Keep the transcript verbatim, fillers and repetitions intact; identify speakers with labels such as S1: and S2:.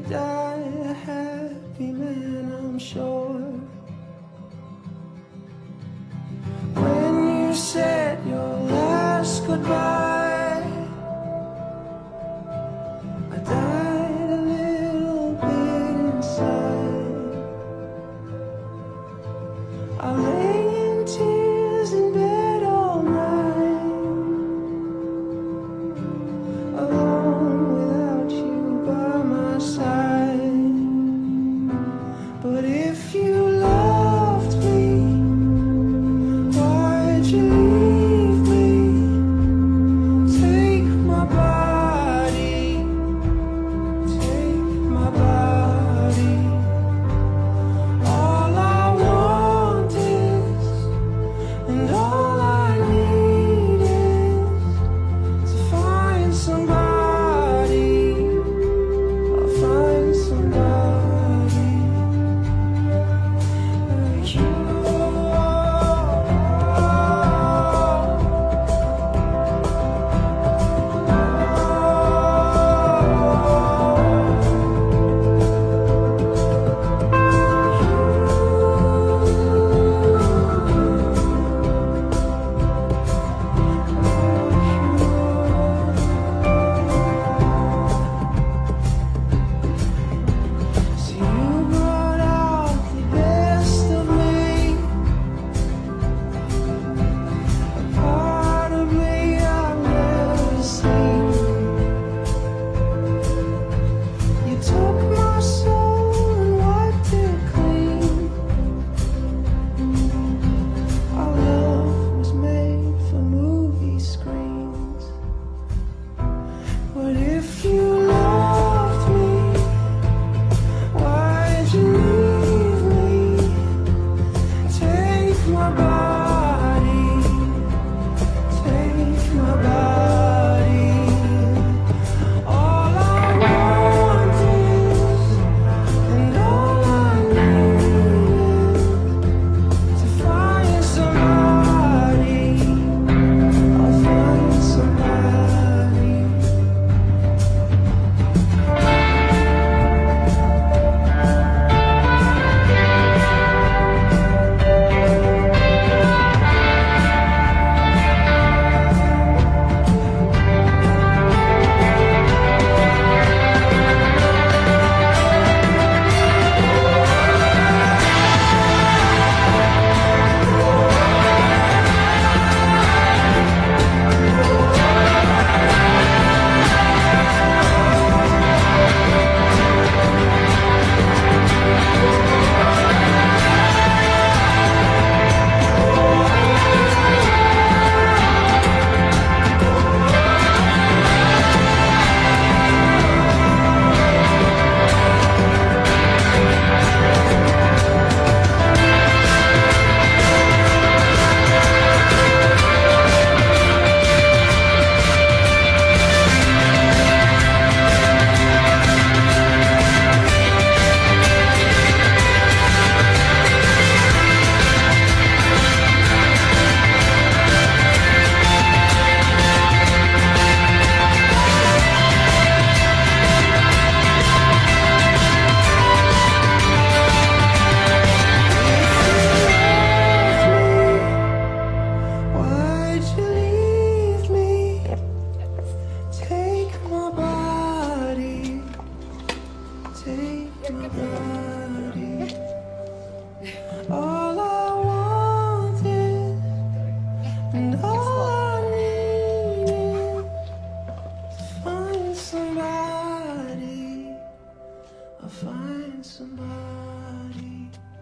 S1: die a happy man, I'm sure. When you said your last goodbye, I died a little bit inside. I lay in tears in bed all night, alone without you by my side. But if you loved me, why'd you leave me? Take my body, take my body. All I want is, and all I need is to find somebody. I'll find somebody like you. So you brought out the best of me, a part of me I've never seen. You took my soul and wiped it clean. Our love was made for movie screens. But if you loved me, why'd you leave me? Take my body, take my body. All I want is, and all I need is to find somebody. I'll find somebody. Why'd you leave me? Take my body, take my body. All I want is, and all I need is to find somebody. I'll find somebody.